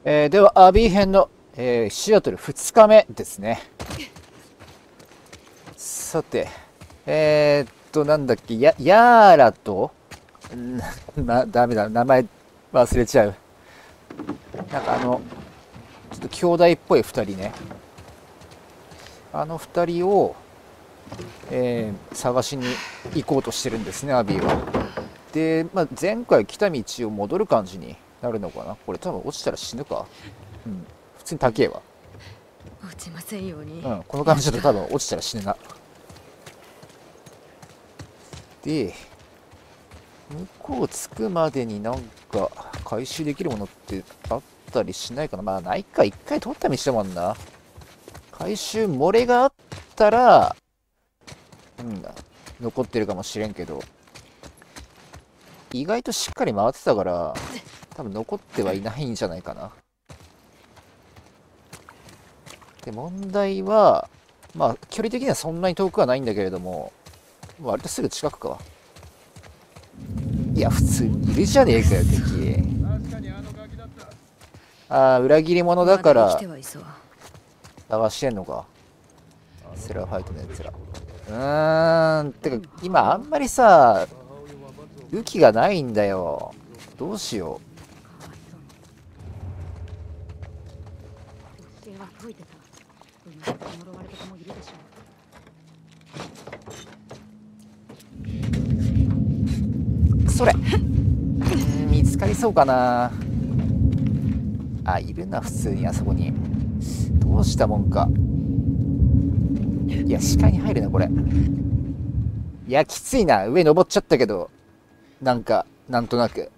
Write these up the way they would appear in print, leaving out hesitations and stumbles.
では、アビー編の、シアトル2日目ですね。さて、なんだっけ、ヤーラと、ダメだ、名前忘れちゃう。なんかちょっと兄弟っぽい2人ね。あの2人を、探しに行こうとしてるんですね、アビーは。で、前回来た道を戻る感じになるのかな。これ多分落ちたら死ぬか。うん、普通に高えわ。 落ちませんように。 うん、この感じだと多分落ちたら死ぬな。で、向こう着くまでになんか回収できるものってあったりしないかな。まあないか、一回通った道だもんな。回収漏れがあったら、残ってるかもしれんけど、意外としっかり回ってたから、多分残ってはいないんじゃないかな。で、問題は、まあ、距離的にはそんなに遠くはないんだけれども、割とすぐ近くか。いや、普通にいるじゃねえかよ、敵。ああ、裏切り者だから、探してんのか。セラファイトのやつら。てか、今あんまりさ、武器がないんだよ。どうしよう。それ見つかりそうかな。あ、いるな、普通にあそこに。どうしたもんか。いや、視界に入るな、これ。いや、きついな。上登っちゃったけど、なんとなく。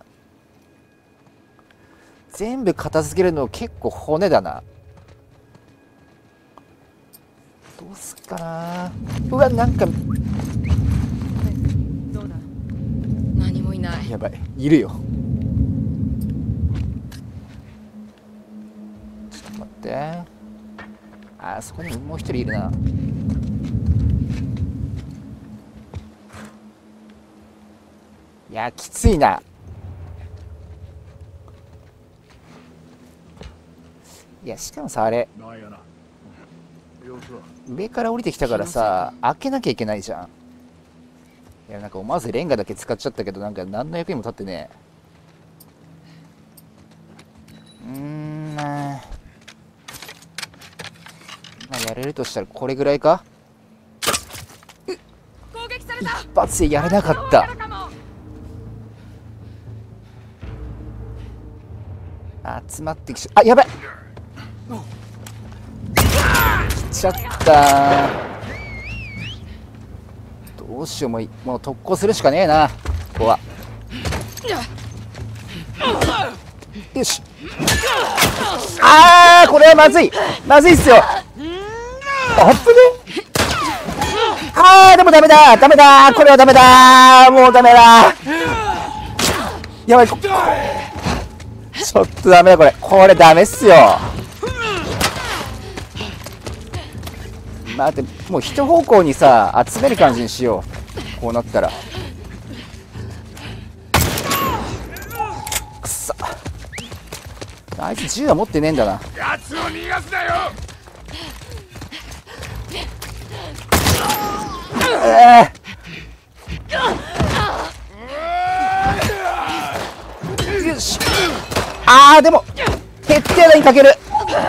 全部片付けるの結構骨だな。どうすっかな。うわ、なんか。 どうだ。何もいない。 やばい、いるよ。ちょっと待って。あそこにもう一人いるな。いや、きついな。いや、しかもさ、あれ上から降りてきたからさ、開けなきゃいけないじゃん。いや、なんか思わずレンガだけ使っちゃったけど、なんか何の役にも立ってねえ。まあやれるとしたらこれぐらいか。一発でやれなかった。集まってきちゃ、あ、やばい、来ちゃった。どうしよう、もう特攻するしかねえな、ここは。よし。これはまずい、まずいっすよ。あっぶね。でもダメだ、ダメだ、これはダメだ、もうダメだ。やばい、ちょっとダメだ、これダメっすよ。待って、もう一方向にさ、集める感じにしよう。こうなったら。くそ、あいつ銃は持ってねえんだな。 やつを逃がすなよ。 よし。でも決定打にかける。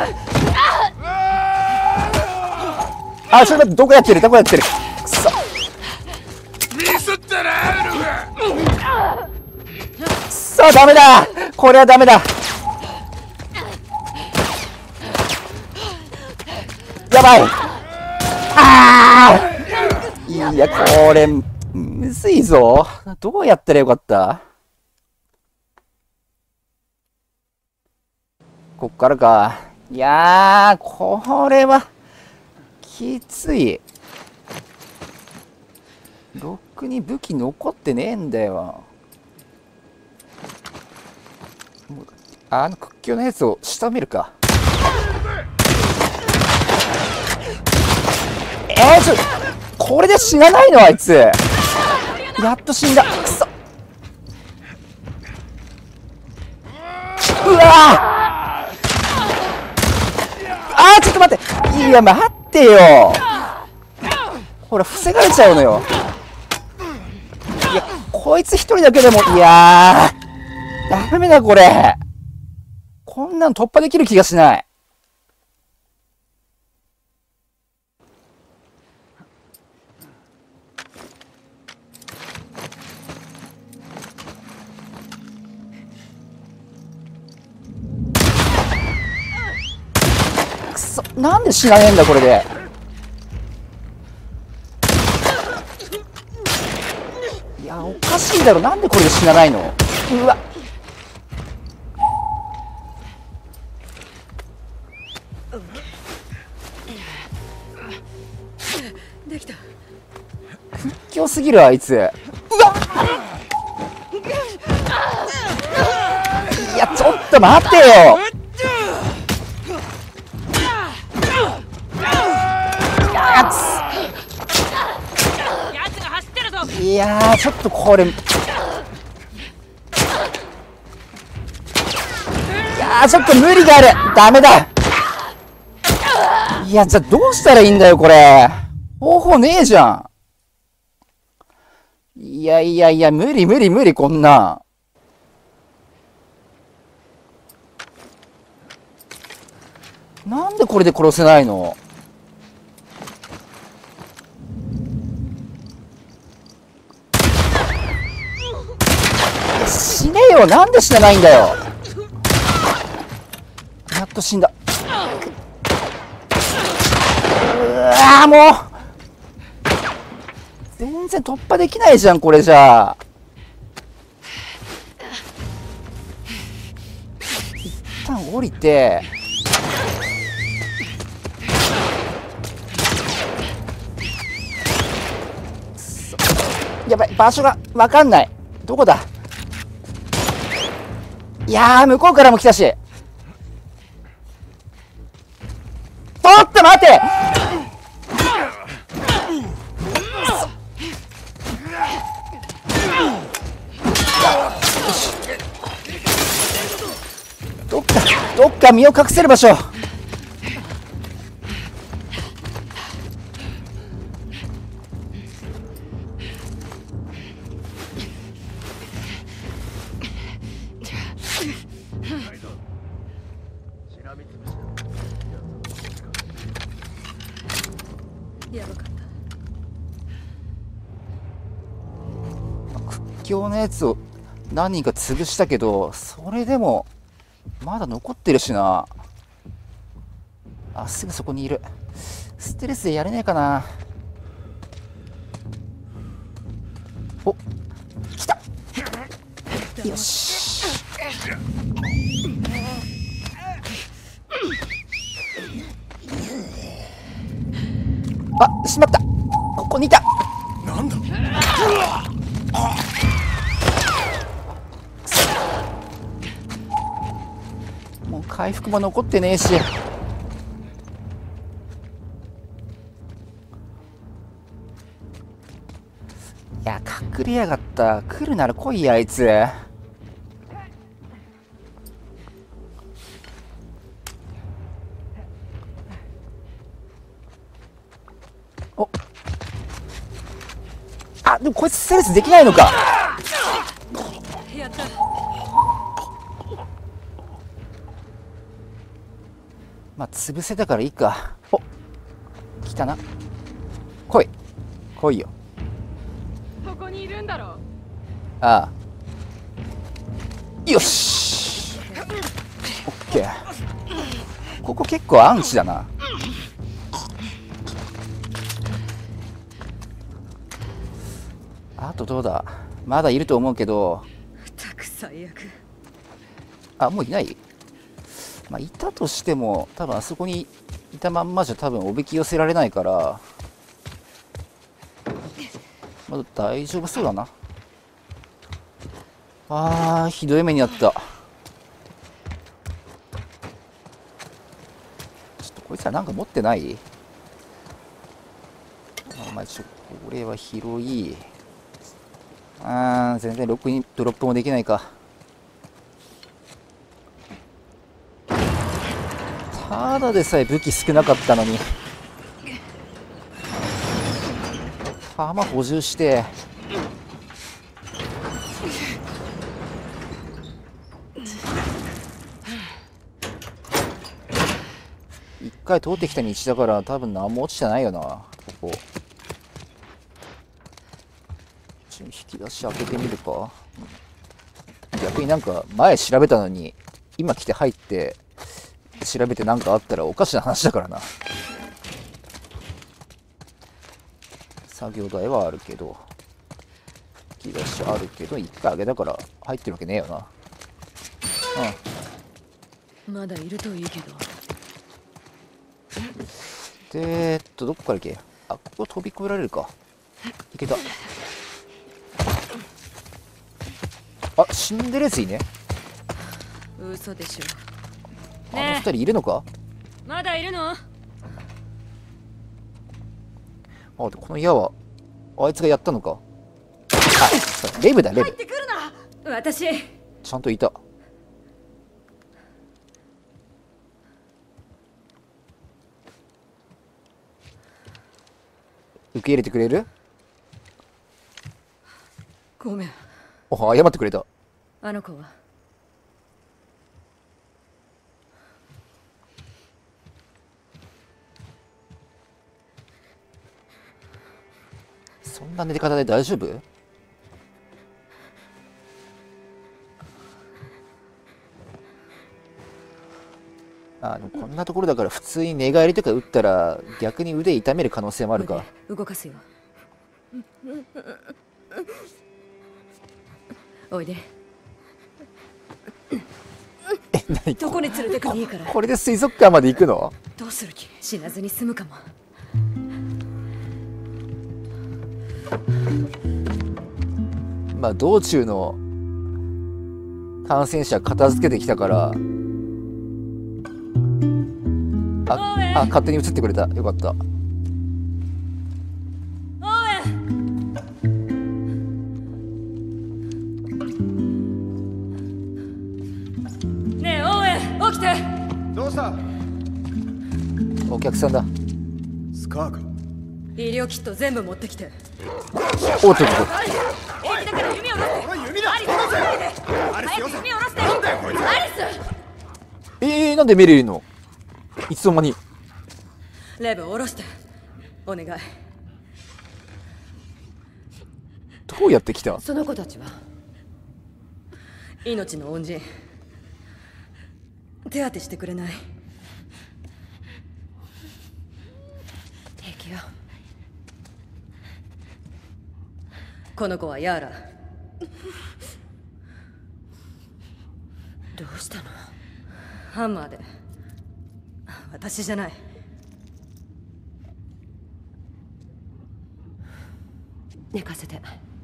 ちょっと待って、どこやってる、くそ。 ミスったな、ルガ。 くそ、ダメだ、これはダメだ。やばい。いや、これむずいぞ。どうやったらよかった。こっからか。いやー、これはきつい。ろくに武器残ってねえんだよ。屈強なやつを仕留めるか。これで死なないの、あいつ。やっと死んだ。くそ。うわいや、待ってよ。ほら、防がれちゃうのよ。いや、こいつ一人だけでも、いやー、ダメだ、これ。こんなん突破できる気がしない。くそ、なんで死なねえんだ、これで。いや、おかしいだろ。なんでこれで死なないの。うわ。 できた。 屈強すぎる、あいつ。うわ。いや、ちょっと待ってよ。いやー、ちょっとこれ、いやー、ちょっと無理がある。ダメだ。いや、じゃあどうしたらいいんだよ、これ。方法ねえじゃん。いやいやいや、無理無理無理、こんなん。なんでこれで殺せないの。死ねよ。なんで死なないんだよ。やっと死んだ。うわー、もう全然突破できないじゃん、これじゃあ。一旦降りて、やばい、場所がわかんない。どこだ。いやー、向こうからも来たし。ちょっと待て。どっか身を隠せる場所。 やばかった。 屈強なやつを何人か潰したけど、それでもまだ残ってるしな。あ、すぐそこにいる。ステレスでやれねえかな。お、来た。よし。あ、しまった。ここにいた。 なんだ。 もう回復も残ってねえし。いや、隠れやがった。来るなら来いや、あいつ。お、あ、でもこいつステルスできないのか。 やった。 まあ潰せたからいいか。お、来たな。来い来いよ。 そこにいるんだろう。 ああ、よし。オッケー。ここ結構アンチだな。あとどうだ。まだいると思うけど。 たく最悪。 あ、もういない。まあいたとしても多分あそこにいたまんまじゃ多分おびき寄せられないから、まだ大丈夫そうだな。あー、ひどい目にあった。ちょっとこいつはなんか持ってない？あ、まあこれは広い。全然ロックにドロップもできないか。 ただでさえ武器少なかったのに弾補充して一回通ってきた道だから多分何も落ちてないよな。ここ引き出し開けてみるか。逆になんか前調べたのに今来て入って調べてなんかあったらおかしな話だからな。作業台はあるけど引き出しあるけど一回開けたから入ってるわけねえよな。 まだいるといいけど。 でどこから行け。あ、ここ飛び越えられるか。いけた。あ、死んでるやついいね。 嘘でしょ。 あの二人いるのか。 まだいるの？ あ、でこの矢はあいつがやったのか。あ、そうレブだレブ。 入ってくるな。私。 ちゃんといた。受け入れてくれる？ ごめん。 お、謝ってくれた。 あの子は？ そんな寝方で大丈夫？でもこんなところだから普通に寝返りとか打ったら逆に腕痛める可能性もあるか。 動かすよ。おいで。 何どこに連れてくの？いいから。 これで水族館まで行くの？ どうする気？死なずに済むかも。 まあ道中の感染者片付けてきたから勝手に移ってくれた。よかった。 ねえオーエン、起きて。 どうした？ お客さんだ。 スカーか？ 医療キット全部持ってきて。 おっとっと。 平気だから弓を下ろして。 弓だ。 アリス、下ろさないで。早く弓を下ろして。 なんだよこいつ。 アリス。 なんでメリルいるの？いつの間に。 レブ下ろして。お願い。 どうやって来た？ その子たちは命の恩人。手当てしてくれない？平気よ。この子はヤーラ。どうしたの？ハンマーで。私じゃない。寝かせて。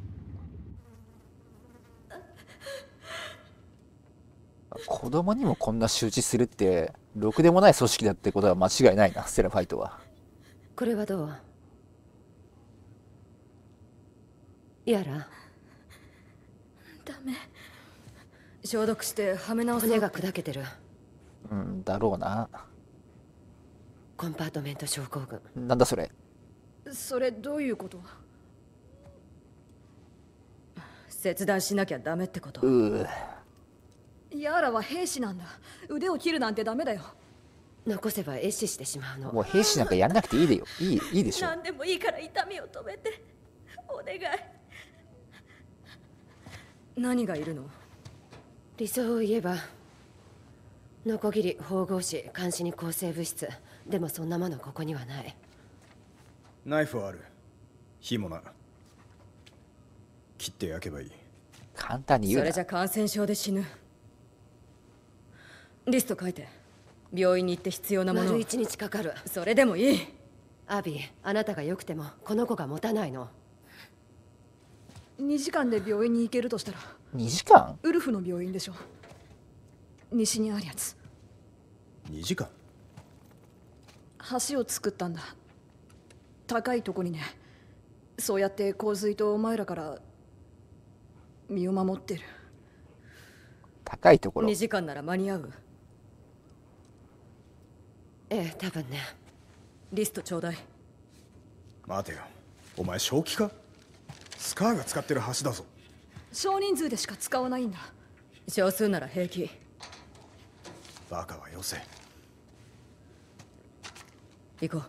子供にもこんな仕打ちするってろくでもない組織だってことは間違いないな。セラファイトは。 これはどう？やらダメ。消毒してはめ直そう。 骨が砕けてる。 だろうな。 コンパートメント症候群。 なんだそれ。 それどういうこと？切断しなきゃダメってこと？ヤーラは兵士なんだ。腕を切るなんてダメだよ。 残せば壊死してしまうの。 もう兵士なんかやんなくていいでよ。いいでしょ。 何でもいいから痛みを止めて。お願い。何がいるの？ 理想を言えばノコギリ、縫合紙、監視に抗生物質。でもそんなものここにはない。 ナイフはある。火もな。切って焼けばいい。 簡単に言うな。 それじゃ感染症で死ぬ。リスト書いて。病院に行って必要なものを。 丸1日かかる。 それでもいい。 アビー、あなたが良くてもこの子が持たないの。 2時間で病院に行けるとしたら 2時間？ ウルフの病院でしょ。西にあるやつ。 2時間？ 橋を作ったんだ。高いとこにね。そうやって洪水とお前らから身を守ってる。 高いところ。 2時間なら間に合う。 ええ、多分ね。 リストちょうだい。 待てよ、お前正気か？スカーが使ってる橋だぞ。 少人数でしか使わないんだ。 少数なら平気。 バカはよせ。 行こ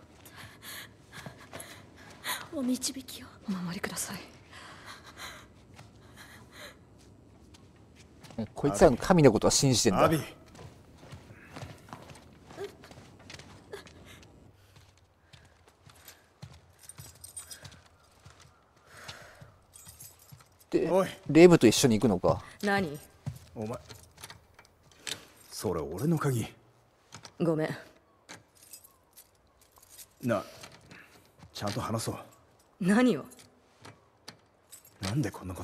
う。 お導きをお守りください。 こいつらの神のことは信じてんだ。 アビー、 でおい、 レイブと一緒に行くのか。 何？ お前、それ俺の鍵。 ごめん。 な、ちゃんと話そう。 何を？ なんでこんなこと。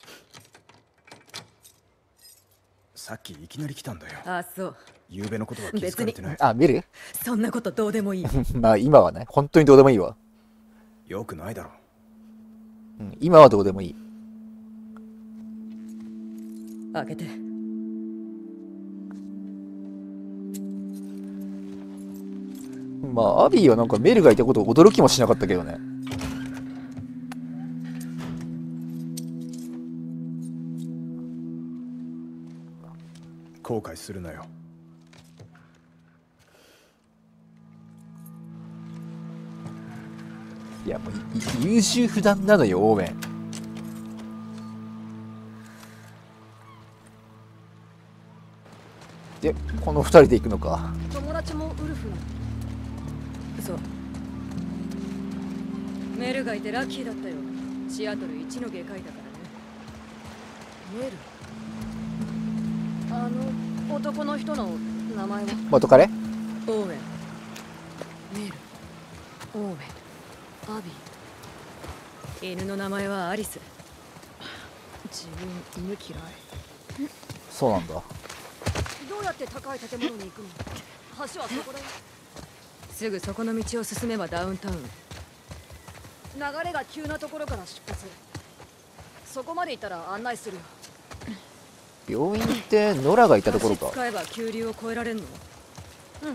さっきいきなり来たんだよ。 あ、そう。 昨夜のことは気づかれてない。 あ、見るそんなことどうでもいい。 まあ今はね、本当にどうでもいいわ。 よくないだろ。 うん、今はどうでもいい。 開けて。 まあアビーはなんかメルがいたことを驚きもしなかったけどね。 後悔するなよ。 いやもう優柔不断なのよ、オーウェン。で、この二人で行くのか。 友達もウルフなの？ そう。メルがいてラッキーだったよ。シアトル一の外科医だからね。 メル？あの男の人の名前は？ 元彼？ オーウェン。 メル、オーウェン、アビー。 犬の名前はアリス。 自分犬嫌い。 そうなんだ。 どうやって高い建物に行くの？橋はそこだよ。 すぐそこの道を進めばダウンタウン。 流れが急なところから出発。そこまで行ったら案内するよ。 病院ってノラがいたところか。 橋使えば急流を越えられんの？ うん、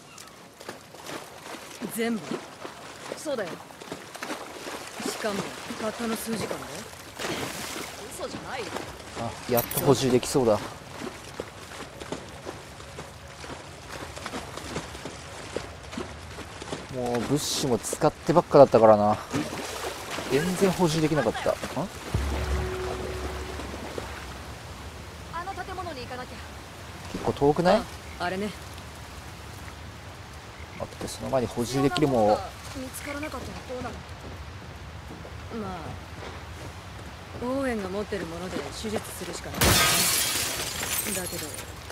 全部。 そうだよ。 しかもたったの数時間で。 嘘じゃないよ。 あ、やっと補充できそうだ。もう物資も使ってばっかだったからな。全然補充できなかった。 あの建物に行かなきゃ。 結構遠くない？ あれね。 待って、その前に補充できるもん。 見つからなかったらどうなる？ まあオーウェンが持ってるもので手術するしかないだけど、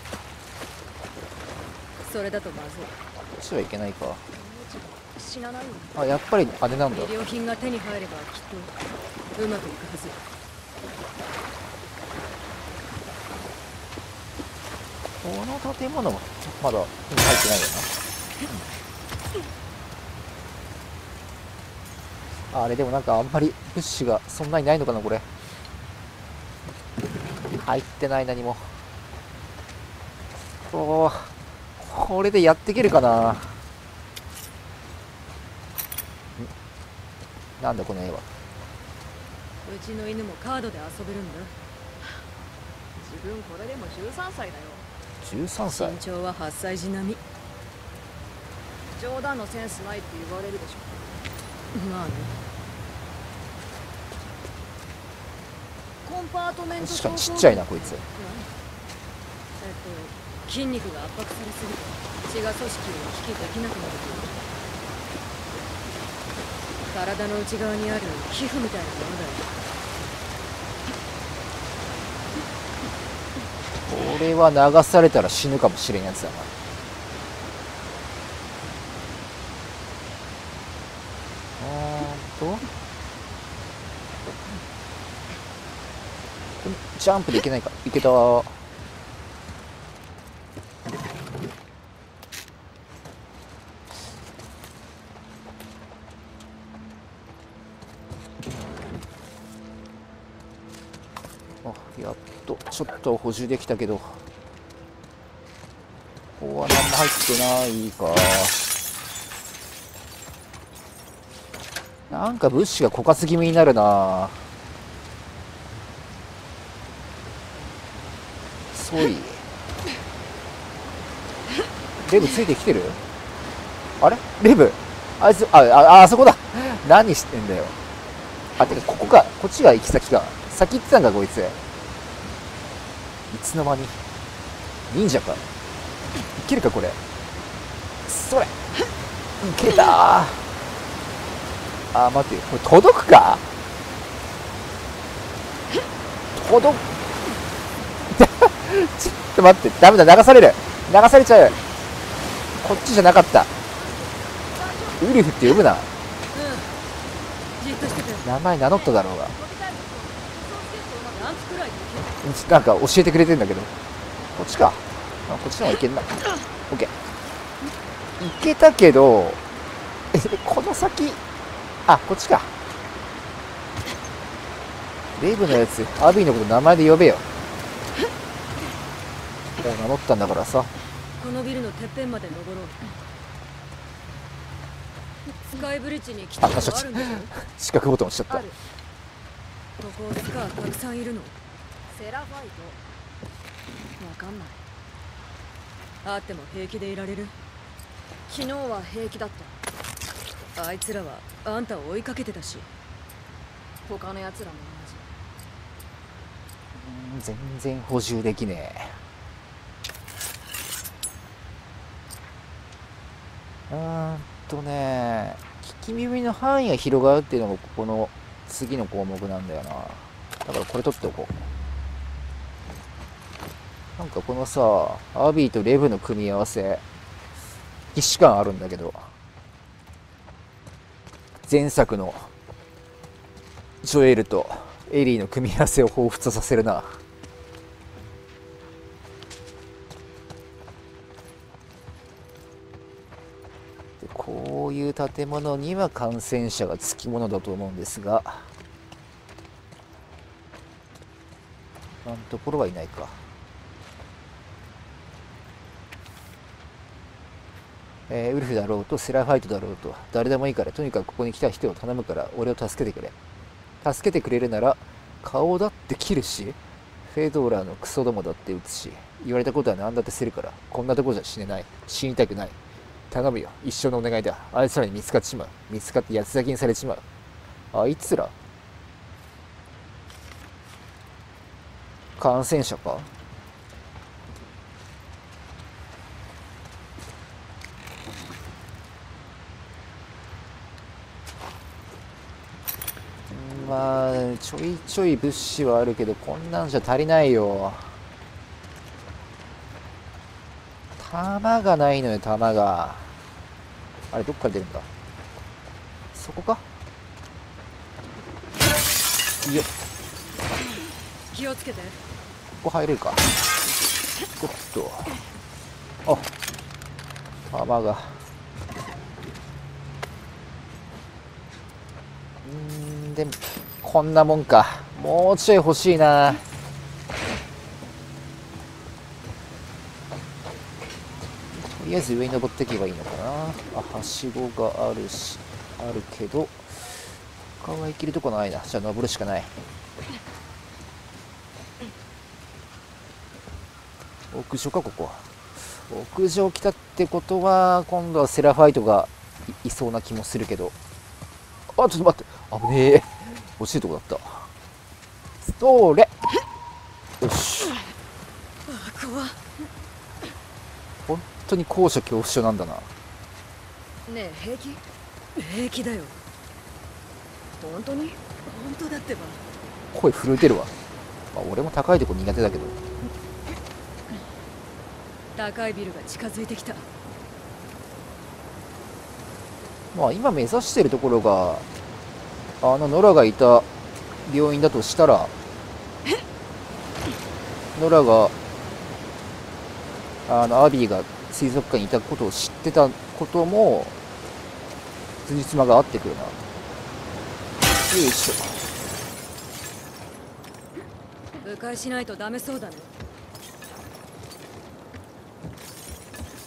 それだとまずい。 こっちはいけないか。 死なないよ。 あ、やっぱりあれなんだ。 医療品が手に入ればきっとうまくいくはず。 この建物もまだ手に入ってないよな。あれでもなんかあんまり物資がそんなにないのかな、これ。入ってない、何も。これでやっていけるかな。なんだこの絵は。 うちの犬もカードで遊べるんだ。 自分これでも13歳だよ。 13歳。 身長は8歳児並み。 冗談のセンスないって言われるでしょ。 まあね。 コンパートメント確かにちっちゃいな、こいつ。 筋肉が圧迫されすぎて血が組織を行き来できなくなる。体の内側にある皮膚みたいなものだよ。 これは流されたら死ぬかもしれんやつだな。ジャンプできないか。いけた。やっとちょっと補充できたけど、 こは何も入ってないか。なんか物資が枯渇気味になるな。そい。レブついてきてる？あれレブあいつ、あそこだ。何してんだよ。あ、てか、ここか。こっちが行き先か。先行ってたんか、こいつ。いつの間に。忍者か。いけるか、これ。それ。いけたー。あ、待って。これ届くか？届く。ちょっと待って。ダメだ。流される。流されちゃう。こっちじゃなかった。ウルフって呼ぶな。名前名乗っただろうが。なんか教えてくれてんだけど。こっちか。あ、こっちの方がいけんな。オッケー。いけたけど、この先、あ、こっちか。レイブのやつ、アビーのこと名前で呼べよ。もう名乗ったんだからさ。 このビルのてっぺんまで登ろう。スカイブリッジに来たことあるんでしょ？ 四角ボタン押しちゃっある。ここスカーたくさんいるの。セラファイト。わかんない。あっても平気でいられる？ 昨日は平気だった。 あいつらはあんたを追いかけてたし。 他の奴らも全然補充できねえ。聞き耳の範囲が広がるっていうのがここの次の項目なんだよな。だからこれ取っておこう。なんかこのさ、アビーとレブの組み合わせ、既視感あるんだけど、前作のジョエルとエリーの組み合わせを彷彿とさせるな。こういう建物には感染者がつきものだと思うんですが、今のところはいないか。ウルフだろうとセラファイトだろうと誰でもいいから、とにかくここに来た人を頼むから俺を助けてくれ。助けてくれるなら顔だって切るし、フェドラーのクソどもだって撃つし、言われたことは何だってするから、こんなとこじゃ死ねない。死にたくない。頼むよ、一生のお願いだ。あいつらに見つかってしまう。見つかって八つ咲きにされちまう。あいつら感染者か？まあちょいちょい物資はあるけど、こんなんじゃ足りないよ。弾がないのよ、弾が。あれどっから出るんだ？そこか？いや、 気をつけて。 ここ入れるか？おっと、あ、弾が。でもこんなもんか。もうちょい欲しいな。とりあえず上に登っていけばいいのかな。あ、はしごがあるし、あるけど他は行けるとこないな。じゃあ登るしかない。屋上か、ここ。屋上来たってことは今度はセラファイトが いそうな気もするけど。あ、ちょっと待って、危ねえ。落ちるとこだった。それ、よし。 怖っ。 本当に高所恐怖症なんだな。 ねえ、平気？ 平気だよ。 本当に？ 本当だってば。 声震えてるわ。まあ、俺も高いとこ苦手だけど。 高いビルが近づいてきた。 まあ今目指してるところがノラがいた病院だとしたら、ノラがアビーが水族館にいたことを知ってたことも辻褄が合ってくるな。よいしょ。 迂回しないとダメそうだね。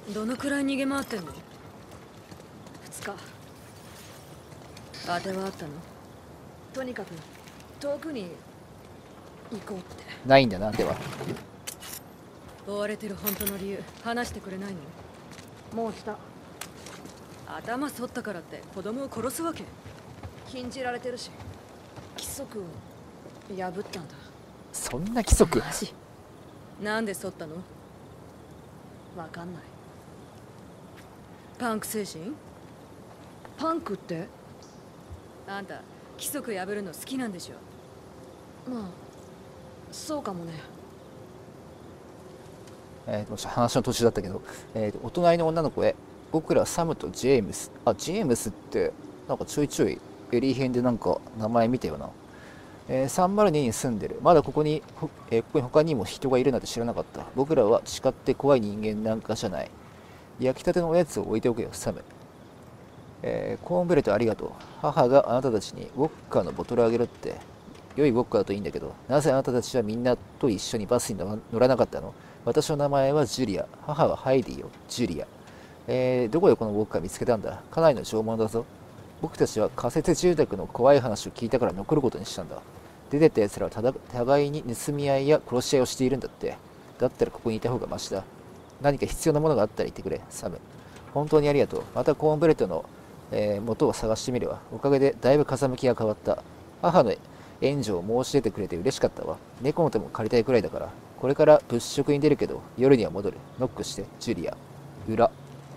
どのくらい逃げ回ってんの？ 2日。 当てはあったの？ とにかく遠くに行こうって。 ないんだな、では。 追われてる本当の理由話してくれないの？ もうした。 頭反ったからって子供を殺すわけ？ 禁じられてるし、規則を破ったんだ。 そんな規則。 マジ？なんで反ったの？ わかんない。 パンク精神？ パンクって？ あんた規則破るの好きなんでしょ？ まあそうかもね。 話の途中だったけど、お隣の女の子へ、僕らサムとジェームス。あ、ジェームスってなんかちょいちょいエリー編でなんか名前見たよな。302に住んでる。まだここに他にも人がいるなんて知らなかった。僕らは誓って怖い人間なんかじゃない。焼きたてのおやつを置いておくよ、サム。コーンブレッドありがとう。母があなたたちにウォッカのボトルあげるって。良いウォッカだといいんだけど、なぜあなたたちはみんなと一緒にバスに乗らなかったの？私の名前はジュリア。母はハイディよ、ジュリア。どこでこのウォッカ見つけたんだ？かなりの縄文だぞ。僕たちは仮設住宅の怖い話を聞いたから残ることにしたんだ。出てった奴らは互いに盗み合いや殺し合いをしているんだって。だったらここにいた方がマシだ。何か必要なものがあったら言ってくれ、サム。本当にありがとう。またコーンブレッドの、元を探してみるわ。おかげでだいぶ風向きが変わった。母の援助を申し出てくれて嬉しかったわ。猫の手も借りたいくらいだから。これから物色に出るけど、夜には戻る。ノックして、ジュリア。裏。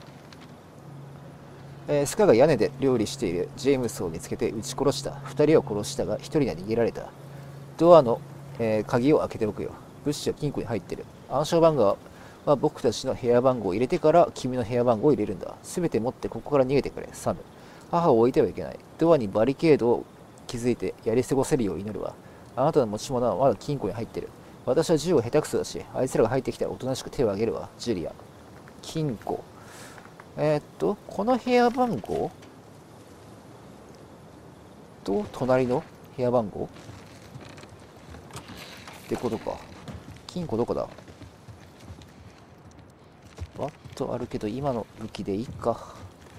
スカが屋根で料理しているジェームスを見つけて撃ち殺した。2人を殺したが1人は逃げられた。ドアの、鍵を開けておくよ。物資は金庫に入ってる。暗証番号は僕たちの部屋番号を入れてから君の部屋番号を入れるんだ。すべて持ってここから逃げてくれ、サム。母を置いてはいけない。ドアにバリケードを築いてやり過ごせるよう祈るわ。あなたの持ち物はまだ金庫に入ってる。私は銃を下手くそだし、あいつらが入ってきたらおとなしく手を挙げるわ、ジュリア。金庫。この部屋番号と隣の部屋番号ってことか。金庫どこだ？バットあるけど今の武器でいいか。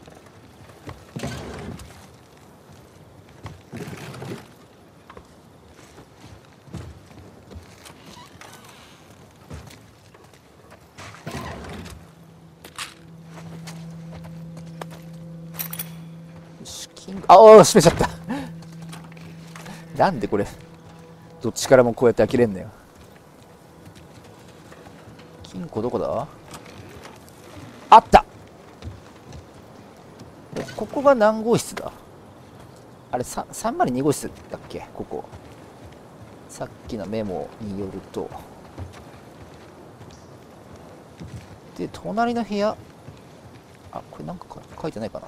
閉めちゃったなんでこれどっちからもこうやって開けれんのよ。金庫どこだ？あった。ここが何号室だ？あれ302号室だっけ？ここさっきのメモによると。で隣の部屋、あ、これなんか書いてないかな。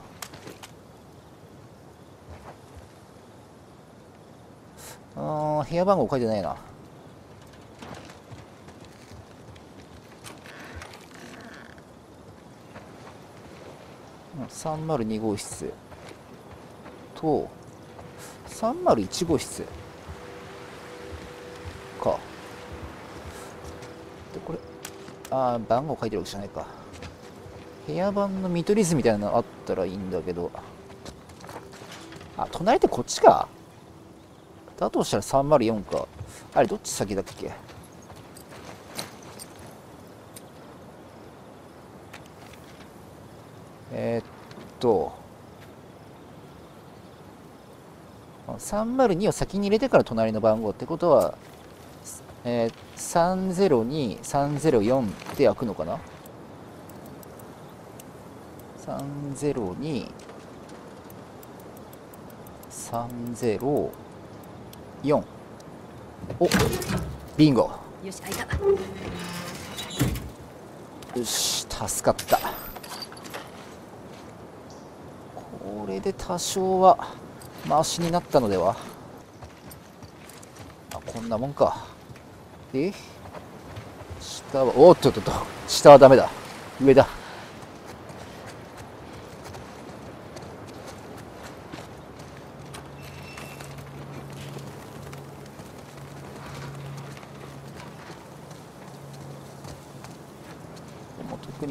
部屋番号書いてないな。302号室と301号室か。でこれ番号書いてるわけじゃないか。部屋番の見取り図みたいなのあったらいいんだけど、隣ってこっちか。だとしたら304か。あれどっち先だっけ？302を先に入れてから隣の番号ってことは、302、304で開くのかな？ 302、304。お、ビンゴ。 よし、開いた。 よし、助かった。これで多少はマシになったのでは。こんなもんか。下は、おっとっとっと、下はダメだ。上だ。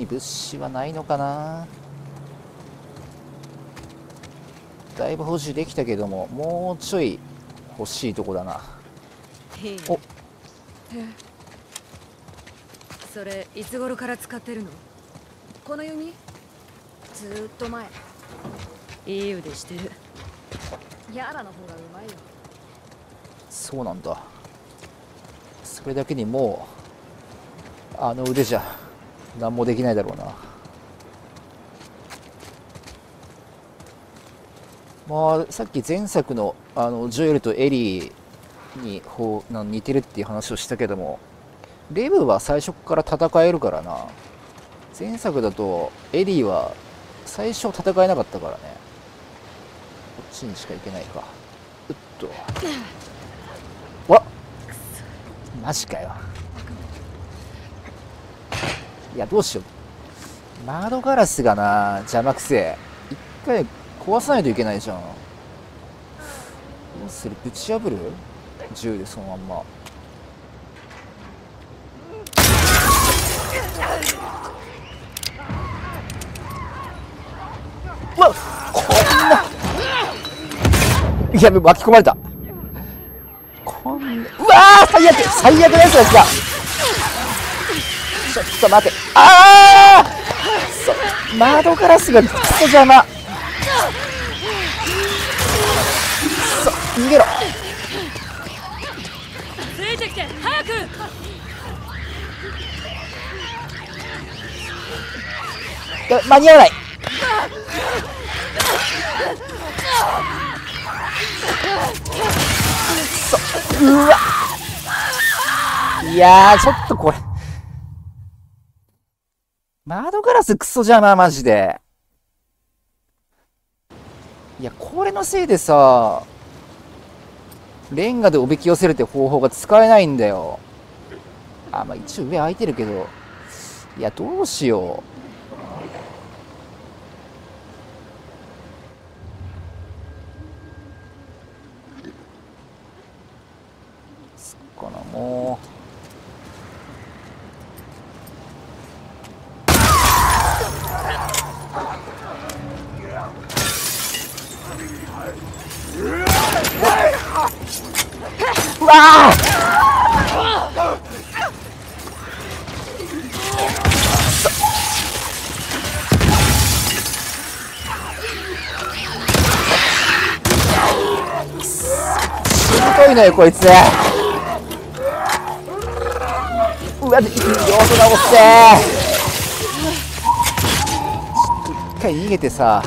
に物資はないのかな。だいぶ補充できたけども、もうちょい欲しいとこだな。 いいお、 それいつ頃から使ってるの？ この弓ずーっと前。 いい腕してる。 ヤーラの方がうまいよ。 そうなんだ。それだけにもうあの腕じゃ何もできないだろうな。まあさっき前作のジョエルとエリーに似てるっていう話をしたけども、レブは最初から戦えるからな。前作だとエリーは最初戦えなかったからね。こっちにしか行けないか。うっとわっ、マジかよ。いやどうしよう、窓ガラスがな邪魔くせえ。一回壊さないといけないじゃん。どうする、ぶち破る、銃でそのまんま。うわっ、こんな、いや巻き込まれた。こんな、うわー、最悪、最悪なやつだ。ちょっと待て、ああ、窓ガラスがクソ邪魔。逃げろ。 ついてきて早く。 間に合わない。うわ、いやーちょっとこれ窓ガラスクソ邪魔マジで。いやこれのせいでさ、レンガでおびき寄せるって方法が使えないんだよ。あ、まあ一応上空いてるけど、いやどうしよう。そっかな、もう、うわあ、しぶといのよこいつ。うわ、よく直せ。ちょっと一回逃げてさ。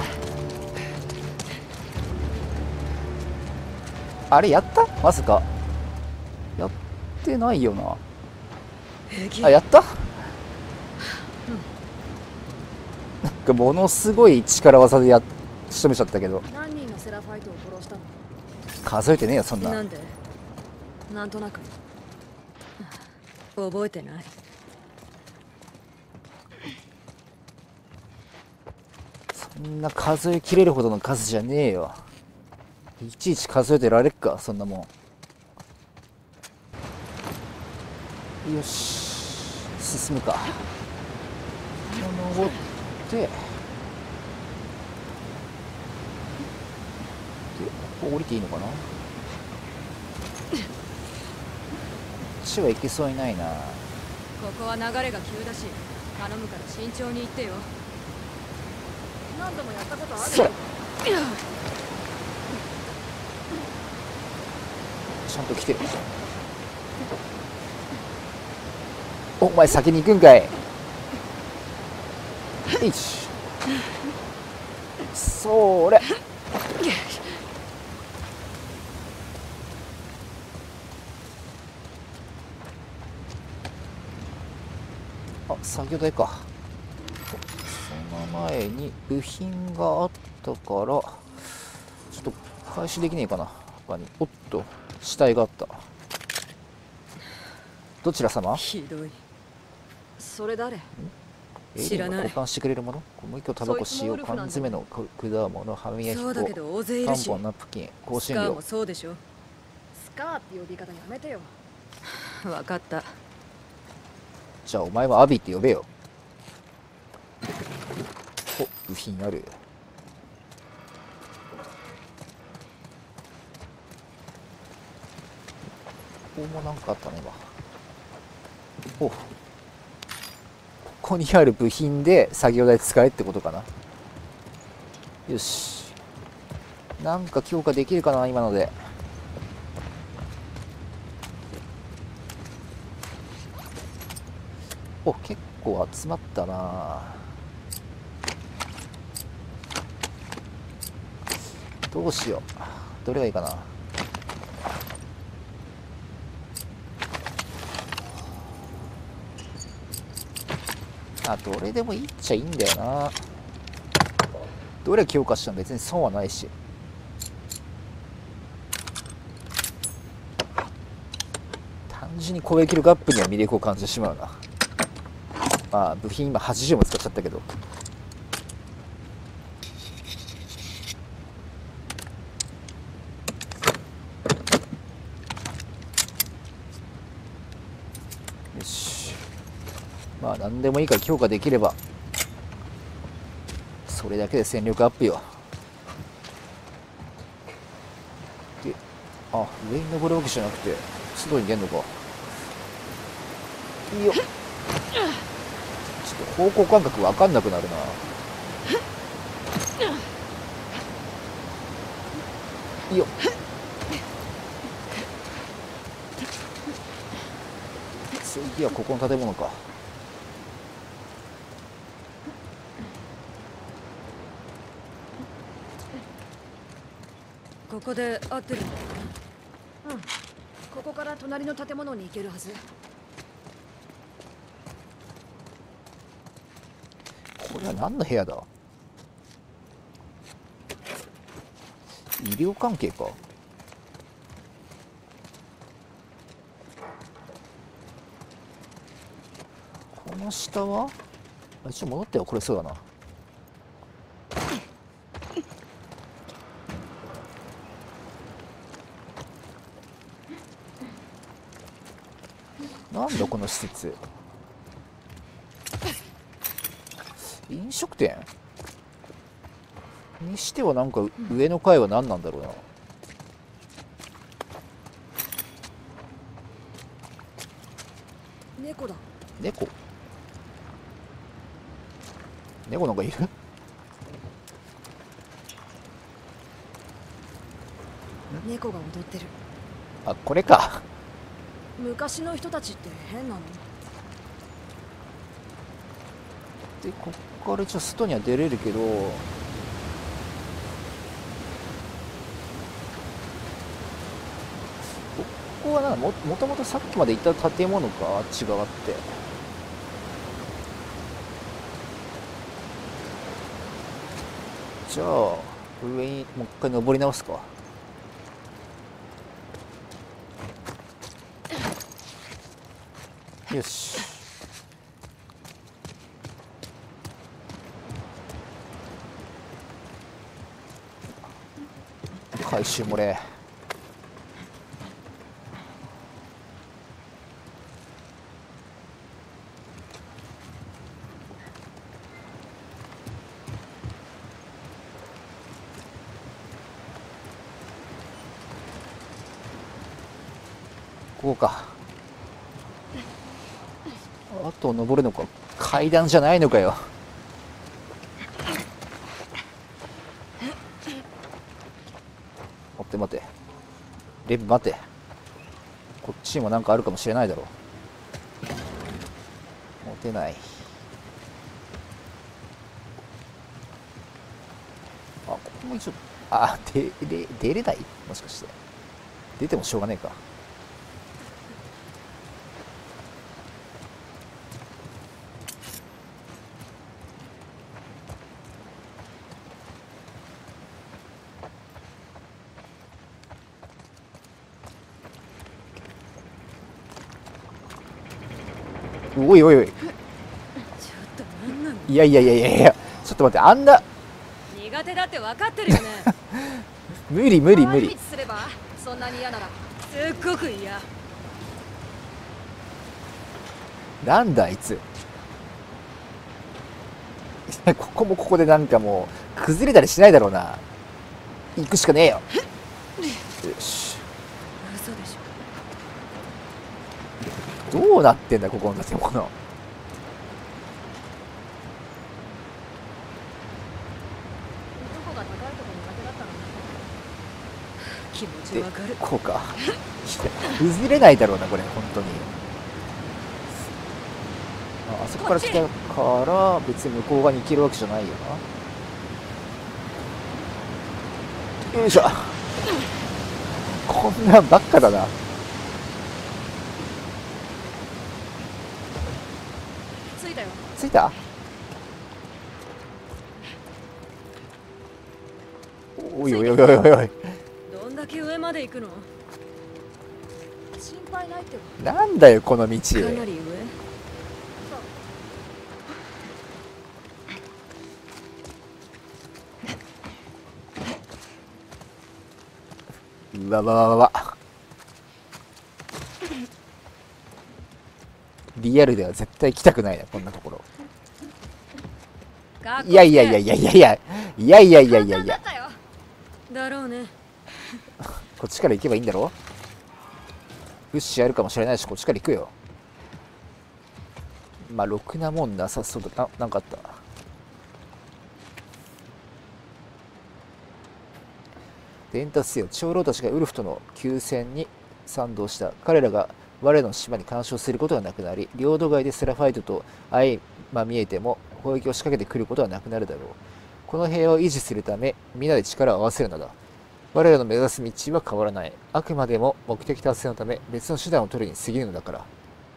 あれやった、まさかやってないよな。あ、やった。なんかものすごい力技で仕留めちゃったけど、 何人のセラファイトを殺したの？ 数えてねえよそんな。 なんで？なんとなく覚えてない。 そんな数えきれるほどの数じゃねえよ。いちいち数えてられっかそんなもん。よし進むか。登ってで、ここ降りていいのかな。こっちは行けそうにないな。 ここは流れが急だし頼むから慎重に行ってよ。 何度もやったことあるそれよ。 ちゃんと来てる。お前先に行くんかい。1、それ。あ、作業台か。その前に部品があったからちょっと回収できねえかな。他に、おっと死体があった。どちら様？ ひどい。 それ誰？ 知らない。 交換してくれるもの、小麦粉、タバコ、塩、缶詰の果物、歯磨きそうだけ粉、 ど大勢いるし。 タンポン、ナプキン、香辛料スカーも。そうでしょ。 スカーって呼び方やめてよ。 わかった。 じゃあお前はアビって呼べよ。 品ある？ここもなんかあったね今。お、ここにある部品で作業台使えってことかな。よし、なんか強化できるかな今ので。お、結構集まったな。どうしよう、どれがいいかな。あ、どれでもいいっちゃいいんだよな。どれ強化しても別に損はないし。単純に攻撃力アップには魅力を感じてしまうな。まあ部品今80も使っちゃったけど。よし、まあ何でもいいから強化できればそれだけで戦力アップよ。で、あ、上に登るわけじゃなくて外に出んのか。いいよ。ちょっと方向感覚分かんなくなるな。いいよ。次はここの建物か。 ここで合ってるの？ うん、ここから隣の建物に行けるはず。 これは何の部屋だ？医療関係か。この下はあ、一応戻ってはこれそうだな。なんだこの施設。飲食店にしてはなんか上の階は何なんだろうな。 猫だ。 猫なんかいる？ 猫が踊ってる。 あ、これか。 昔の人たちって変なの？ で、こっから一応外には出れるけど、ここはもともとさっきまでいた建物か、あっち側って。じゃあ上にもう一回登り直すか。よし。回収漏れ。ここか。あと登るのか。階段じゃないのかよ。待てレブ待て。こっちにもなんかあるかもしれないだろう。持てない。あ、ここも一応、あ、出れない？もしかして出てもしょうがねえか。おいおいおい。 ちょっとなんなの？ いや、ちょっと待って、あんな苦手だって分かってるよね。 無理。 回り道すればそんなに嫌なら。 すっごく嫌。 なんだあいつ。 ここもここでなんかもう崩れたりしないだろうな。行くしかねえよ。よし。 嘘でしょ。 どうなってんだここの建物。 どこが高いとこ苦手だったの？気持ちでわかる。 こうか。崩れないだろうなこれ本当に。あそこから来たから別に向こう側に行けるわけじゃないよな。よいしょ。こんなんばっかだな。 着いたよ。 着いた？おいおいおいおいおい。 どんだけ上まで行くの？ 心配ないってば。 なんだよこの道。 かなり上。 うわわわわわ。リアルでは絶対来たくないなこんなところ。いやいやいやいやいやいやいやいやいやいやいや。 だろうね。 こっちから行けばいいんだろ。物資あるかもしれないしこっちから行くよ。まあろくなもんなさそうだな。なんかあった。伝達せよ。長老たちがウルフとの休戦に賛同した。彼らが我の島に干渉することがなくなり、領土外でセラファイトと相まみえても攻撃を仕掛けてくることはなくなるだろう。この平和を維持するため皆で力を合わせるのだ。我らの目指す道は変わらない。あくまでも目的達成のため別の手段を取るに過ぎるのだから。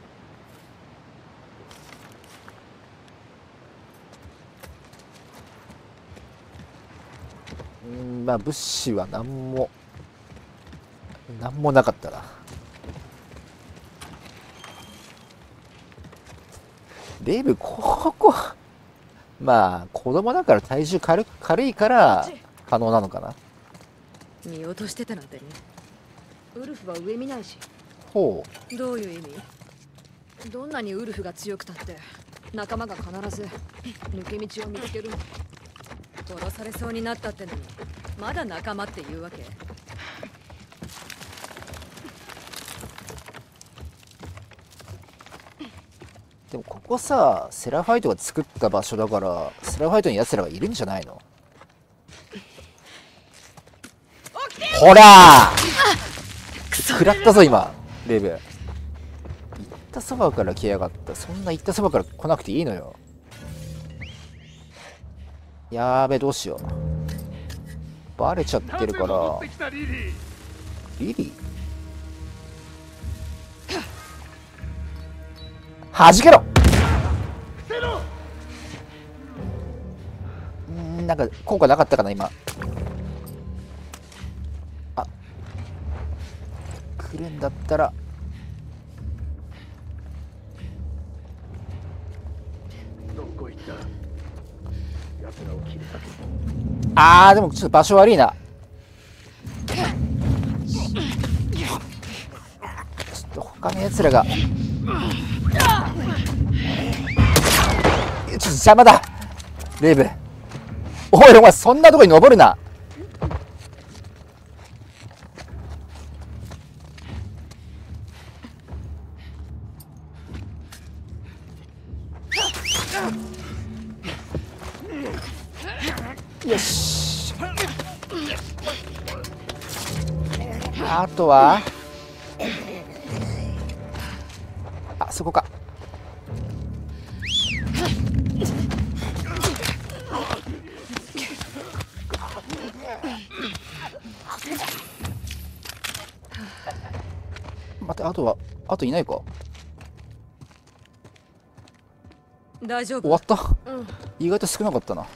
まあ物資は何もなかったな。レブここまあ子供だから体重軽いから可能なのかな。 見落としてたなんてね。 ウルフは上見ないし。 ほどういう意味？ どんなにウルフが強くたって仲間が必ず抜け道を見つけるの。 殺されそうになったってのにまだ仲間って言うわけ？ でもここさセラファイトが作った場所だからセラファイトに奴らがいるんじゃないの。ほら食らったぞ今レブ。行ったそばから来やがった。そんな行ったそばから来なくていいのよ。やーべどうしよう。バレちゃってるからリリーはじけろ。なんか効果なかったかな今。あ来るんだったらでもちょっと場所悪いな。ちょっと他のやつらがちょっと邪魔だレイブ。おいお前そんなとこに登るな。よし。あとはそこか。待ってあといないか。 大丈夫？ 終わった、意外と少なかったな。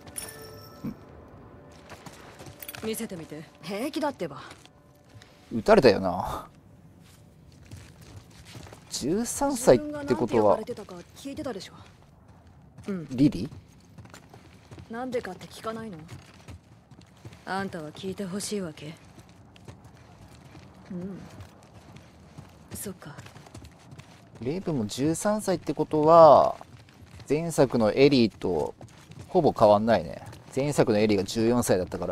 見せてみて。 平気だってば。 撃たれたよな。13歳ってことは聞いてたでしょ。 リリなんでかって聞かないの？ あんたは聞いてほしいわけ？そっか。 レイブも13歳ってことは前作のエリーとほぼ変わんないね。前作のエリーが14歳だったから。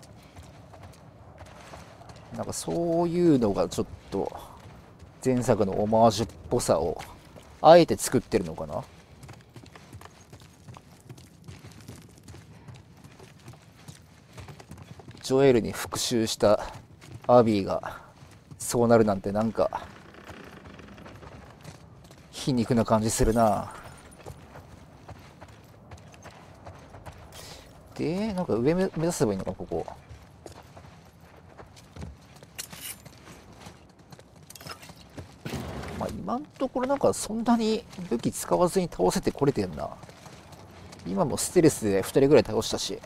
なんかそういうのがちょっと前作のオマージュっぽさをあえて作ってるのかな。ジョエルに復讐したアビーがそうなるなんてなんか皮肉な感じするな。で、なんか上目指せばいいのか、ここ。まあ今のところなんかそんなに武器使わずに倒せてこれてんな。今もステルスで2人ぐらい倒したし。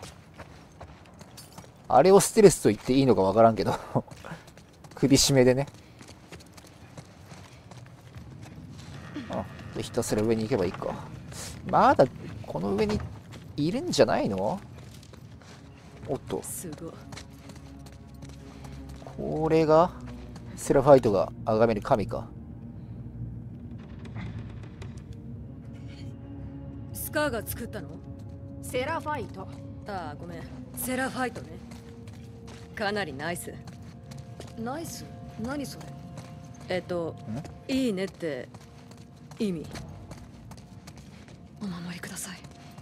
あれをステルスと言っていいのかわからんけど首絞めでね。あ、ひたすら上に行けばいいか。まだこの上にいるんじゃないの？おっと、 すごい。 これがセラファイトが崇める神か。 スカーが作ったの？ セラファイト。 ああ、ごめん。セラファイトね。かなりナイス。 ナイス？何それ？ いいねって意味。 お守りください。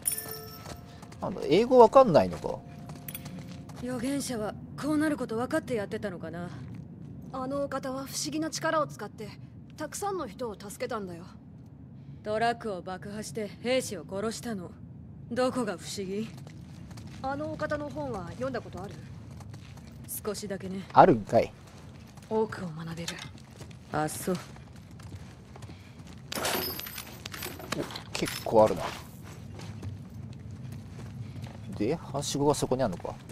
英語わかんないのか。 預言者はこうなること分かってやってたのかな。 あのお方は不思議な力を使ってたくさんの人を助けたんだよ。 トラックを爆破して兵士を殺したの。どこが不思議？ あのお方の本は読んだことある？ 少しだけね。 あるんかい。 多くを学べる。 あ、そう。 結構あるな。で、はしごがそこにあるのか。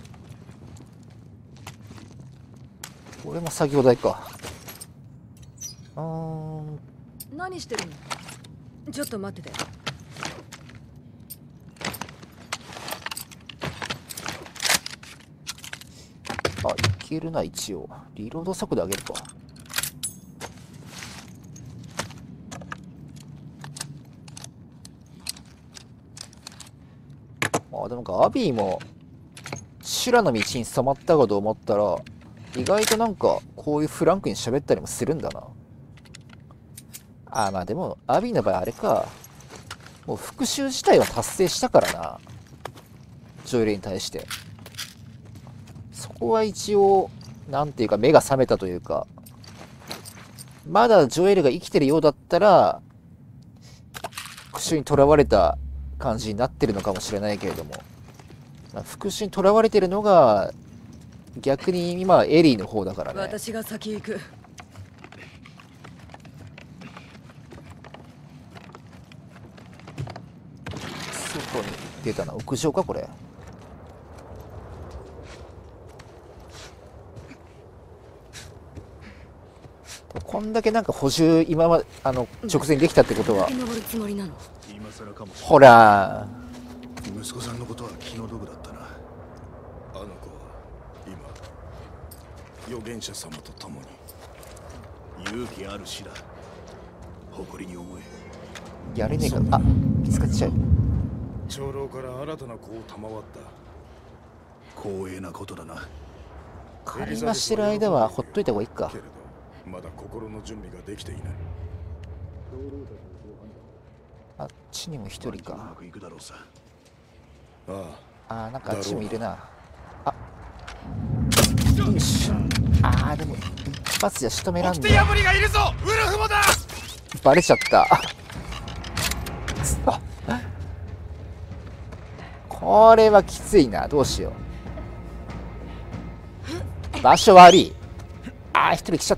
これも作業台か。 何してるの？ ちょっと待ってて。 あ、いけるな、一応。リロード速度上げるか。あ、でもなんかアビーも修羅の道に染まったかと思ったら、意外となんかこういうフランクに喋ったりもするんだな。あ、まあでもアビーの場合あれか。もう復讐自体は達成したからな。ジョエルに対して。そこは一応、なんていうか目が覚めたというか、まだジョエルが生きてるようだったら、復讐に囚われた感じになってるのかもしれないけれども、復讐に囚われてるのが逆に今はエリーの方だからね。 私が先行く。 外に出たな。屋上かこれ。こんだけなんか補充今まで直前にできたってことは、 登るつもりなの？ 今更かもしれない。 ほら息子さんのことは気の毒だったな。あの子は今預言者様と共に勇気ある死だ。誇りに思え。 やれねえか。あ、見つかっちゃう。 長老から新たな子を賜った。光栄なことだな。 会話してる間はほっといた方がいいか。 けれどまだ心の準備ができていない。 あっちにも一人か。 うまくいくだろうさ。 なんかあっちもいるな。あ、よいしょ。でも一発じゃ仕留めらんねえ。 破りがいるぞ。ウルフもだ。 バレちゃった。これはきついな。どうしよう。場所悪い。一人来ちゃった。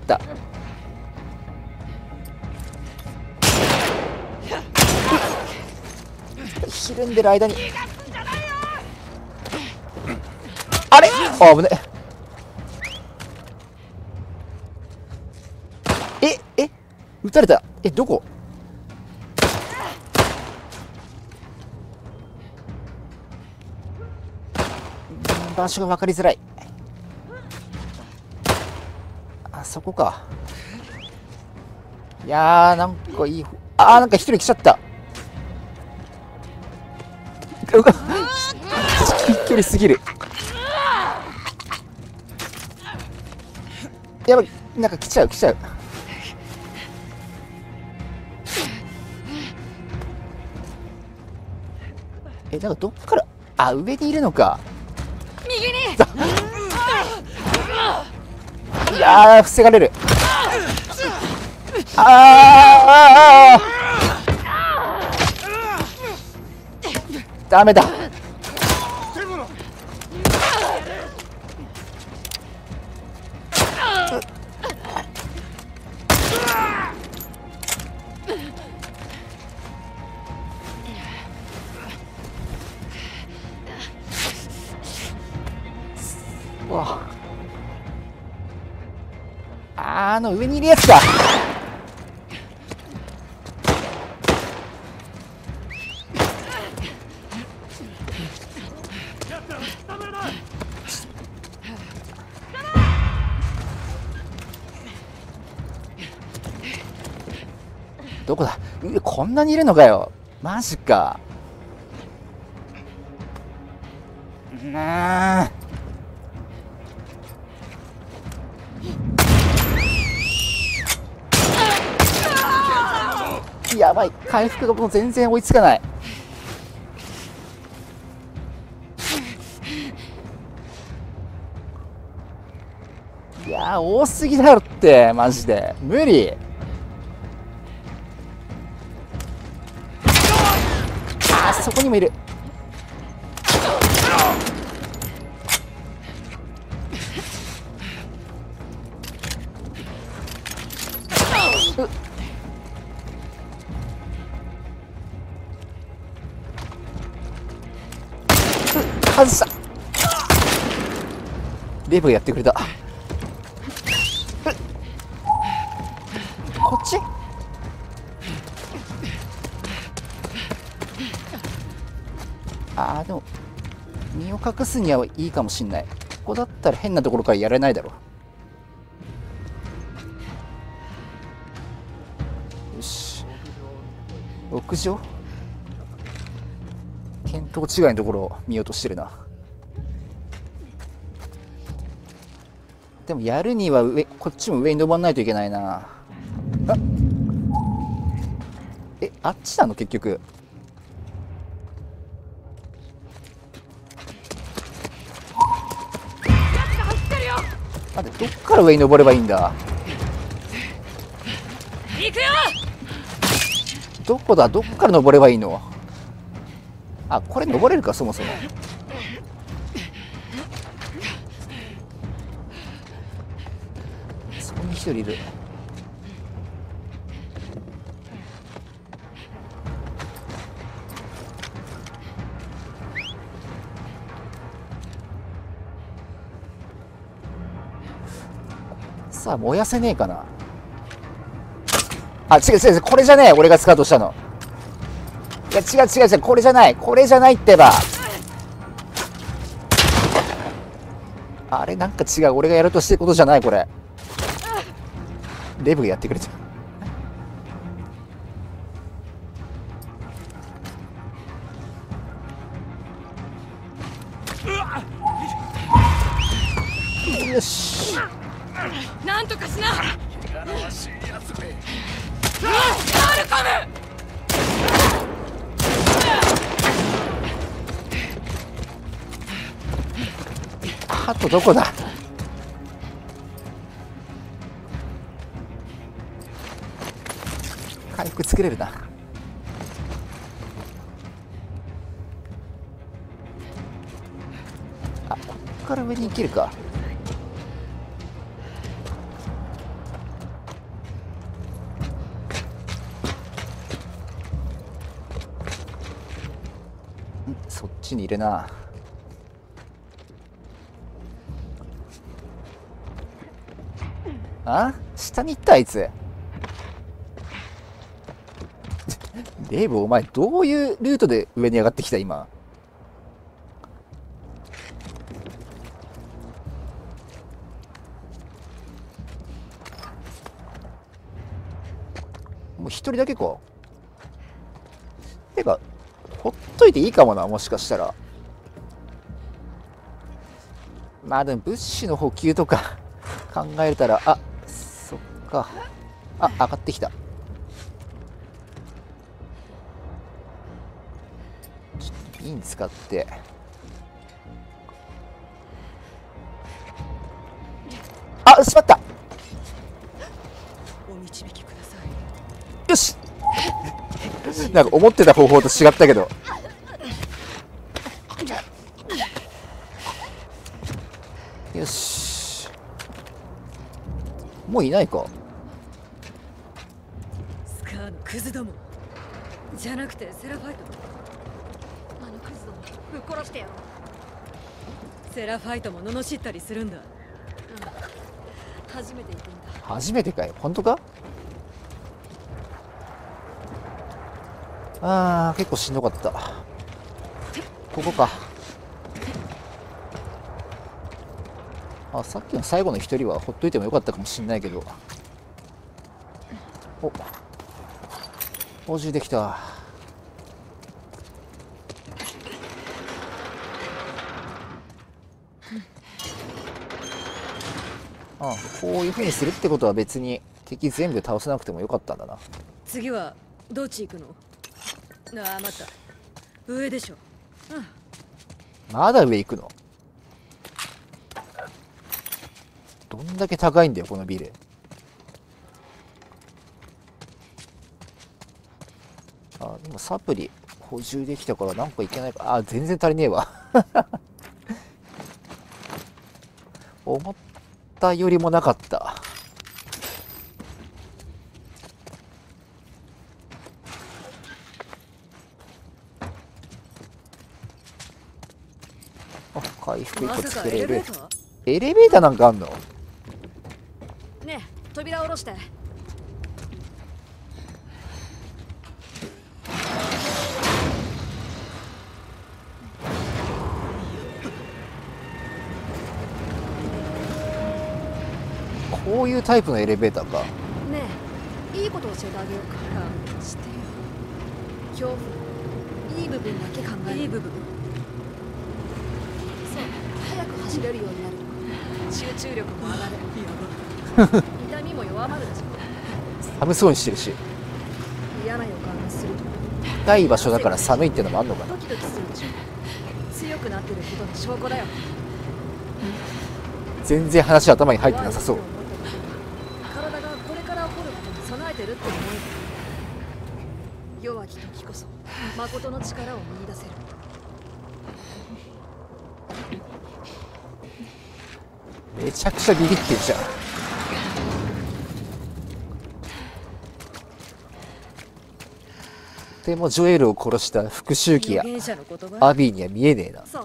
ひるんでる間に。あれ、危ねえ。撃たれた。どこ？場所が分かりづらい。そこか。いやー、なんかいい。なんか一人来ちゃった。 距離すぎる。やばい、なんか来ちゃう。なんかどっから、あ、上にいるのか。 右に。 いやー、防がれる。あーダメだ。うわ、あの上にいるやつか。どこだ。こんなにいるのかよ。マジか。やばい、回復がもう全然追いつかない。いやー、多すぎだろって、マジで無理。あー、そこにもいる。外した。レブがやってくれた。こっち。でも身を隠すにはいいかもしんない。ここだったら変なところからやられないだろう。よし、屋上見当違いのところを見ようとしてるな。でもやるにはこっちも上に登らないといけないな。あっちなの結局。待って、どっから上に登ればいいんだ。 行くよ。 どこだ、どっから登ればいいの。これ登れるか、そもそも。そこに一人いる。さあ、燃やせねえかな。違う、これじゃねえ、俺が使おうとしたの。いや、違う、これじゃないってば。あれ、なんか違う、俺がやろうとしてることじゃない、これ。レブがやってくれた。よし、 なんとかしな。 汚らしいやつめ。 ファルコム。 あとどこだ。回復作れるな。こっから上に行けるか。そっちにいるな。下に行った、あいつ。レイブ、お前どういうルートで上に上がってきた今。もう一人だけか。てかほっといていいかもな、もしかしたら。まあでも物資の補給とか考えたら、あ、そっか。あ、上がってきた。ちょっと瓶使って。あ、しまった。 お導きくださよしなんか思ってた方法と違ったけど。よし。もういないか。 スカーのクズどもじゃなくてセラファイト。 あのクズどもぶっ殺してやろう。 セラファイトも罵ったりするんだ。 初めて行くんだ。 初めてかよ。本当か。あー、結構しんどかった。ここか。あ、さっきの最後の一人はほっといてもよかったかもしんないけど。お、補充できた。あ、こういう風にするってことは別に敵全部倒せなくてもよかったんだな。 次はどっち行くの？ああ、待った。上でしょ。 まだ上行くの？どんだけ高いんだよこのビル。あ、今サプリ補充できたからなんかいけないか。あ、全然足りねえわ思ったよりもなかった。あ、回復1個作れる。エレベーターなんかあんの？ ねえ、扉を下ろして。 こういうタイプのエレベーターか。 ねえ、いいこと教えてあげようか。してよ。恐怖いい部分だけ考える。 いい部分。 そう、早く走れるようになる。集中力も上がる。痛みも弱まるでしょ。 寒そうにしてるし。 嫌な予感がすると高い場所だから寒いってのもあんのかな。 ドキドキするでしょ。強くなってることの証拠だよ。 全然話頭に入ってなさそう。 体がこれから起こることに備えてるって思う。弱き時こそ誠の力を見出せる。 めちゃくちゃビビってんじゃん。でもジョエルを殺した復讐機や預言者の言葉。 アビーには見えねえな。 そう。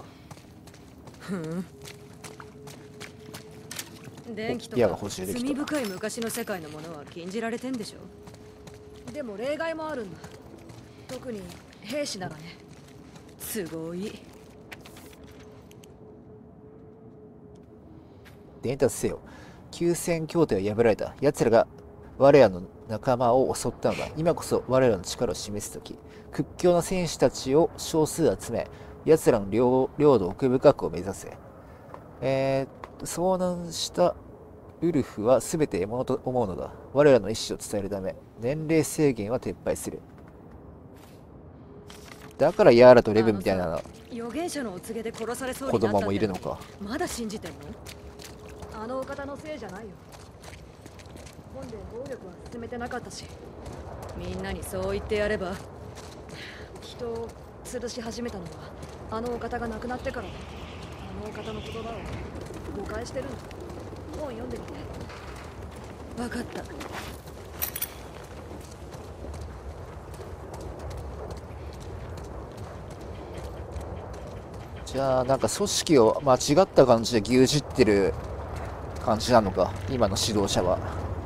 電気とかギアが補充できた罪深い昔の世界のものは禁じられてんでしょ。 でも例外もあるんだ。特に兵士ならね。 すごい。 伝達せよ。休戦協定は破られた。奴らが我らの仲間を襲ったのだ。今こそ我らの力を示す時。屈強な戦士たちを少数集め、奴らの領土を奥深くを目指せ。遭難したウルフは全て獲物と思うのだ。我らの意志を伝えるため、年齢制限は撤廃する。だからヤーラとレブみたいな預言者のお告げで殺されそう子になったって供もいるのか。 まだ信じてんの？ あのお方のせいじゃないよ。本で暴力は進めてなかったし、 みんなにそう言ってやれば。 人を吊るし始めたのはあのお方が亡くなってからだ。あのお方の言葉を誤解してるの。本読んでみて。 分かった。 じゃあなんか組織を間違った感じで牛耳ってる感じなのか、今の指導者は。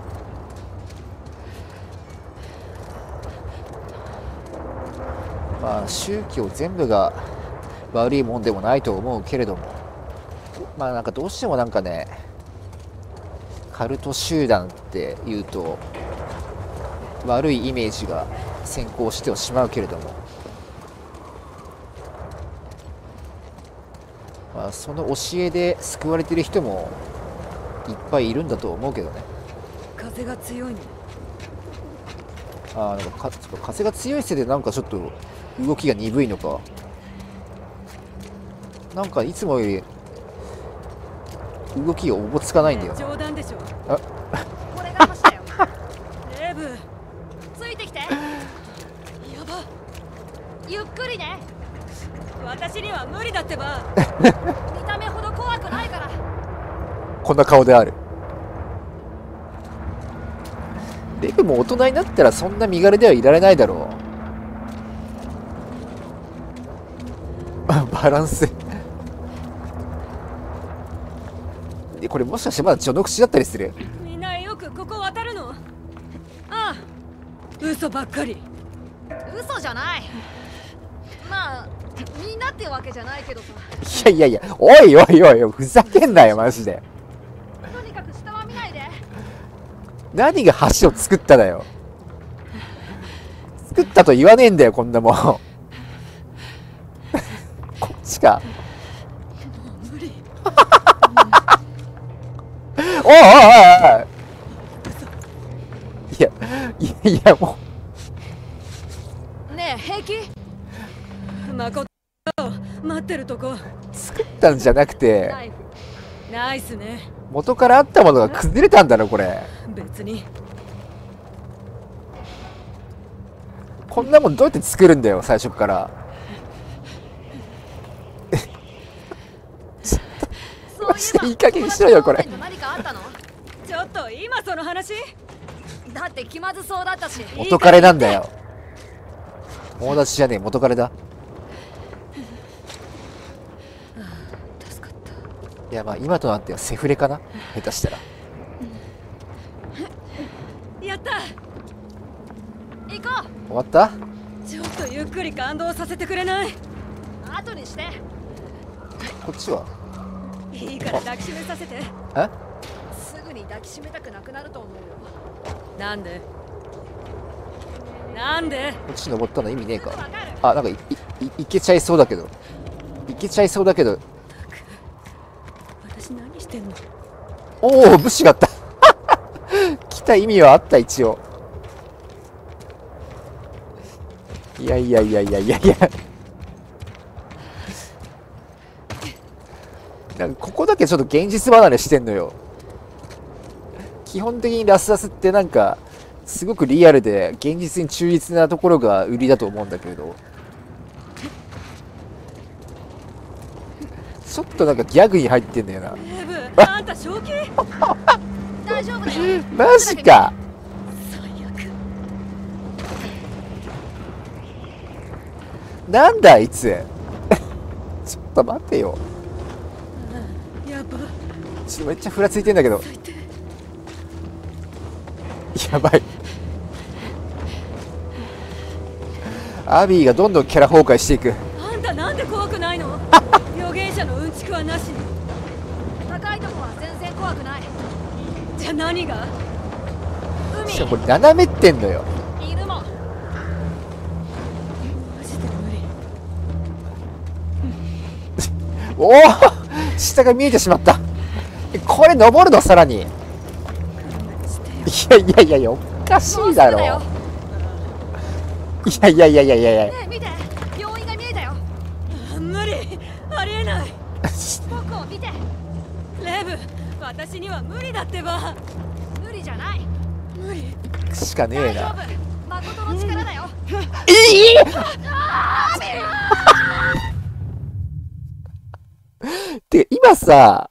まあ宗教全部が悪いもんでもないと思うけれども、まあなんかどうしてもなんかね、カルト集団っていうと悪いイメージが先行してはしまうけれども、 まあ、その教えで救われてる人もいっぱいいるんだと思うけどね。 風が強いの。 ああ、なんか風が強いせいでなんかちょっと動きが鈍いのか。なんかいつもより動きがおぼつかないんだよな。 冗談でしょ。 あ、 これが橋だよ。 レブ、 ついてきて。 やば。 ゆっくりね。 私には無理だってば。 見た目ほど怖くないから。 こんな顔である。レブも大人になったらそんな身軽ではいられないだろう。バランスで、これもしかしてまだ序の口だったりする？ みんなよくここ渡るの？ああ、嘘ばっかり。 嘘じゃない。まあみんなってわけじゃないけどさ。 いやいやいや、おいおいおいおい、ふざけんなよマジで。 とにかく下は見ないで。 何が橋を作っただよ。作ったと言わねえんだよ、こんなもん。こっちか。 無理。 おいおいおいおい。いやいやもねえ平気？ 誠、待ってるとこ。 う作ったんじゃなくて、 ナイフ。 ナイスね。 元からあったものが崩れたんだろこれ。 別に。 こんなもんどうやって作るんだよ最初から。 そういえばいい加減にしろよこれ。 何かあったの？ ちょっと今その話？ だって気まずそうだったし。 元彼なんだよ。友達じゃねえ、元彼だ。 助かった。 いやまあ今となってはセフレかな、下手したら。 やった。 行こ終わった？ ちょっとゆっくり感動させてくれない？ う。後にして。 こっちはいいから抱きしめさせて。 えすぐに抱きしめたくなくなると思うよ。 なんで？なんで？ こっち登ったの意味ねえか。 わかる。 あ、なんかいけちゃいそうだけど。いけちゃいそうだけど。 私何してんの？ おお、武士があった。来た意味はあった、一応。いやいやいやいやいやいや。なんかここだけちょっと現実離れしてんのよ。基本的にラスラスってなんかすごくリアルで現実に忠実なところが売りだと思うんだけれど、ちょっとなんかギャグに入ってんだよな。 レブ、あんた正気？ 大丈夫だよ。 マジか。 最悪。 なんだあいつ。ちょっと待ってよ。 やば。 ちょっとめっちゃふらついてんだけど。 最低。 やばい。アビーがどんどんキャラ崩壊していく。 あんたなんで怖くないの？預言者のうんちくはなしに。 高いとこは全然怖くない。 じゃあ何が？ しかもこれ斜めってんのよ。 海いるもん。 マジで無理。 おお、下が見えてしまった。これ登るのさらに。いやいやいやいや、おかしいだろ。 もうすぐだよ。 いやいやいやいやいやいや。 ねえ見て、病院が見えたよ。 あ無理。ありえない。 僕を見て。 レブ、私には無理だってば。 無理じゃない。 無理。 しかねえな。 大丈夫。誠の力だよ。 てか今さ、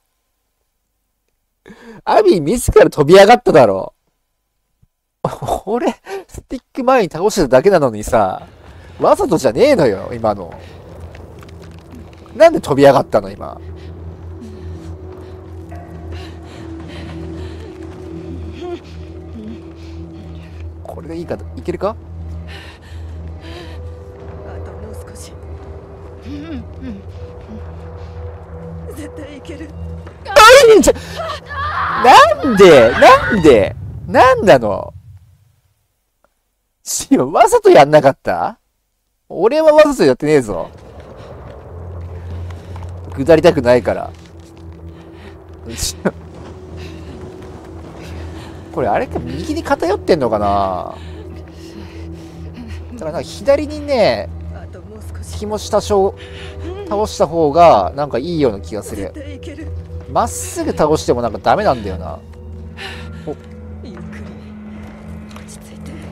アビー自ら飛び上がっただろ。俺、スティック前に倒してただけなのにさ、わざとじゃねえのよ、今の。なんで飛び上がったの、今。これでいいか、いけるか？ あともう少し。絶対いける。 なんなの？わざとやんなかった？俺はわざとやってねえぞ。 下りたくないから。これあれか、右に偏ってんのかな。だからなんか左にね、 あともう少し。 気持ち多少倒した方がなんかいいような気がする。 絶対いける。 まっすぐ倒してもなんかダメなんだよな。 ゆっくり落ち着いて。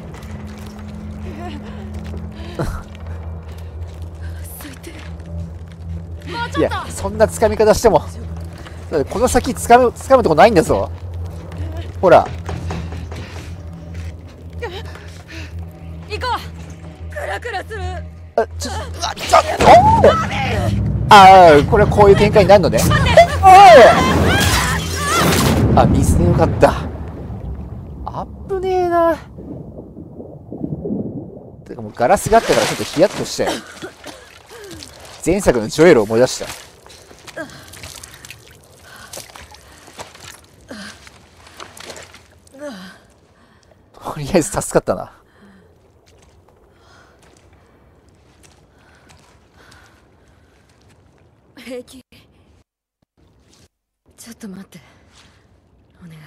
最低。 いや、そんな掴み方しても。だってこの先掴むとこないんだぞ。ほら。 行こう。クラクラする。 あ、ちょっと。ああ、これはこういう展開になるのね。あ、水でよかった。あっぶねえな。てかもうガラスがあったからちょっとヒヤッとしたよ。前作のジョエルを思い出した。とりあえず助かったな。 平気。ちょっと待って。お願い。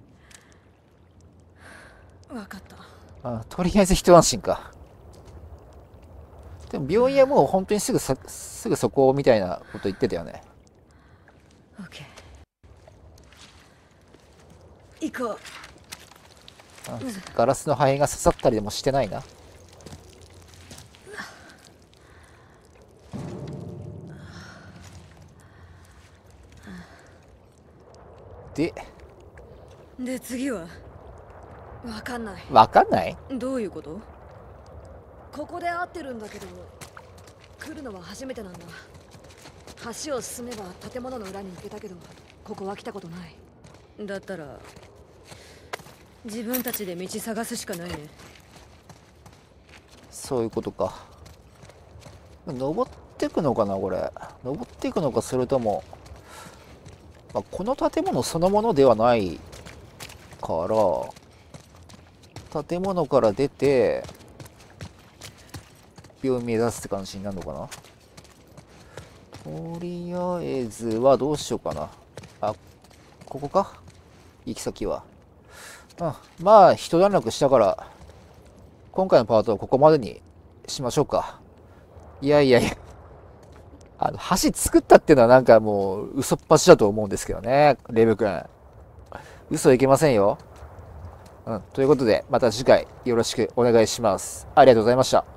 分かった。 とりあえず一安心か。でも病院はもう本当にすぐそこみたいなこと言ってたよね。 オッケー。行こう。 ガラスの破片が刺さったりでもしてないな。 で次は分かんない。 わかんない。 どういうこと？ ここで会ってるんだけど、来るのは初めてなんだ。橋を進めば建物の裏に行けたけど、ここは来たことない。 だったら自分たちで道探すしかないね。 そういうことか。登ってくのかなこれ。登っていくのか、それとも、この建物そのものではないから建物から出て病院目指すって感じになるのかな。とりあえずはどうしようかな。ここか、行き先は。まあ一段落したから今回のパートはここまでにしましょうか。いや橋作ったっていうのはなんかもう嘘っぱちだと思うんですけどね、レブ君。嘘いけませんよ。ということでまた次回よろしくお願いします。ありがとうございました。